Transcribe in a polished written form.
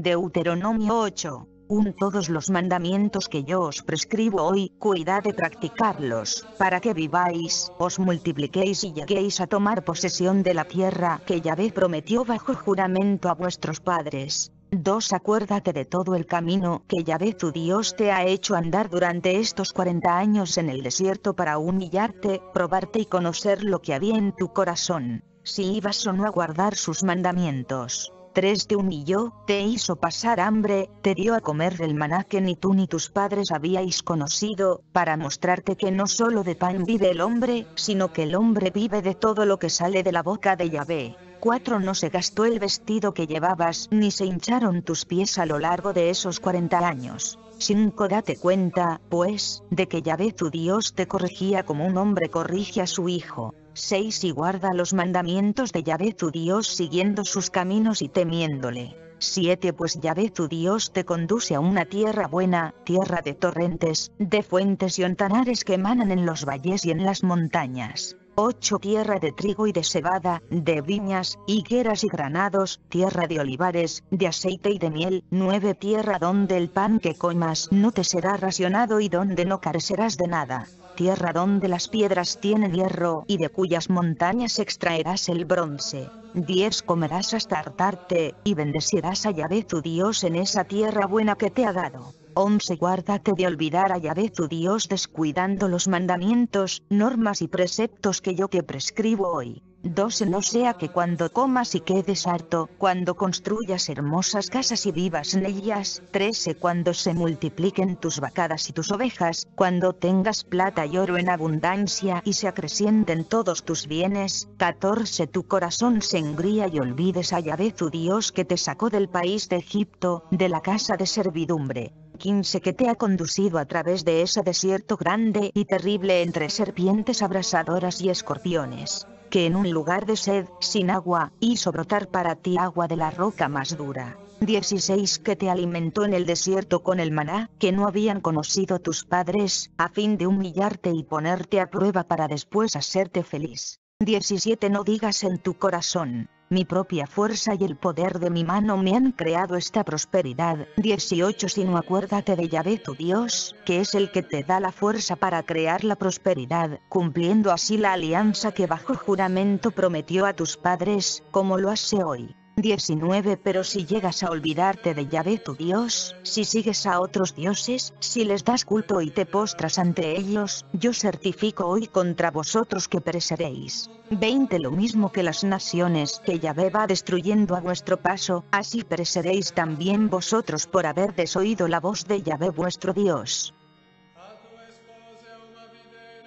Deuteronomio 8. Todos los mandamientos que yo os prescribo hoy, cuidad de practicarlos, para que viváis, os multipliquéis y lleguéis a tomar posesión de la tierra que Yahvé prometió bajo juramento a vuestros padres. 2. Acuérdate de todo el camino que Yahvé tu Dios te ha hecho andar durante estos 40 años en el desierto para humillarte, probarte y conocer lo que había en tu corazón, si ibas o no a guardar sus mandamientos. 3. Te humilló, te hizo pasar hambre, te dio a comer del maná que ni tú ni tus padres habíais conocido, para mostrarte que no solo de pan vive el hombre, sino que el hombre vive de todo lo que sale de la boca de Yahvé. 4. No se gastó el vestido que llevabas, ni se hincharon tus pies a lo largo de esos 40 años. 5. Date cuenta, pues, de que Yahvé tu Dios te corregía como un hombre corrige a su hijo. 6. Y guarda los mandamientos de Yahvé tu Dios siguiendo sus caminos y temiéndole. 7. Pues Yahvé tu Dios te conduce a una tierra buena, tierra de torrentes, de fuentes y ontanares que emanan en los valles y en las montañas. 8. Tierra de trigo y de cebada, de viñas, higueras y granados, tierra de olivares, de aceite y de miel. 9. Tierra donde el pan que comas no te será racionado y donde no carecerás de nada. Tierra donde las piedras tienen hierro y de cuyas montañas extraerás el bronce. 10. Comerás hasta hartarte, y bendecirás a Yahvé tu Dios en esa tierra buena que te ha dado. 11. Guárdate de olvidar a Yahvé tu Dios descuidando los mandamientos, normas y preceptos que yo te prescribo hoy. 12. No sea que cuando comas y quedes harto, cuando construyas hermosas casas y vivas en ellas. 13. Cuando se multipliquen tus vacadas y tus ovejas, cuando tengas plata y oro en abundancia y se acrecienten todos tus bienes. 14. Tu corazón se engría y olvides a Yahvé tu Dios que te sacó del país de Egipto, de la casa de servidumbre. 15. Que te ha conducido a través de ese desierto grande y terrible entre serpientes abrasadoras y escorpiones, que en un lugar de sed, sin agua, hizo brotar para ti agua de la roca más dura. 16. Que te alimentó en el desierto con el maná, que no habían conocido tus padres, a fin de humillarte y ponerte a prueba para después hacerte feliz. 17. No digas en tu corazón, mi propia fuerza y el poder de mi mano me han creado esta prosperidad. 18. Sino acuérdate de Yahvé tu Dios, que es el que te da la fuerza para crear la prosperidad, cumpliendo así la alianza que bajo juramento prometió a tus padres, como lo hace hoy. 19. Pero si llegas a olvidarte de Yahvé tu Dios, si sigues a otros dioses, si les das culto y te postras ante ellos, yo certifico hoy contra vosotros que pereceréis. 20. Lo mismo que las naciones que Yahvé va destruyendo a vuestro paso, así pereceréis también vosotros por haber desoído la voz de Yahvé vuestro Dios.